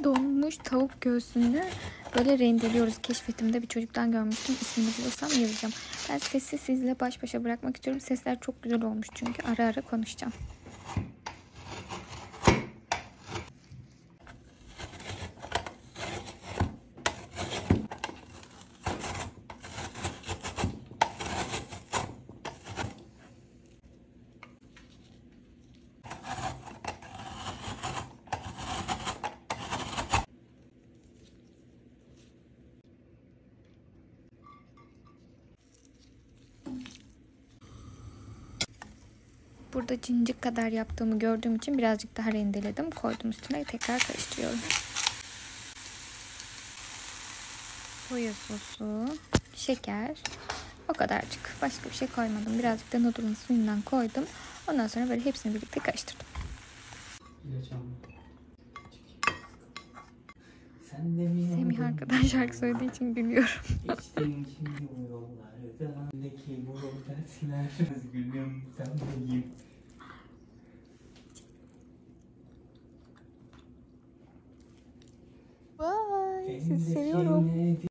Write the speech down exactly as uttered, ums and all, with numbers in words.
donmuş tavuk göğsünü böyle rendeliyoruz. Keşfetimde bir çocuktan görmüştüm. İsmini bulursam yazacağım. Ben sessiz sizle baş başa bırakmak istiyorum. Sesler çok güzel olmuş çünkü ara ara konuşacağım. Burada cincik kadar yaptığımı gördüğüm için birazcık daha rendeledim. Koydum üstüne, tekrar karıştırıyorum. Soya sosu, şeker, o kadarcık. Başka bir şey koymadım. Birazcık da noodle'ın suyundan koydum. Ondan sonra böyle hepsini birlikte karıştırdım. Semih arkadan şarkı söylediği için gülüyorum. Vay, sizi seviyorum.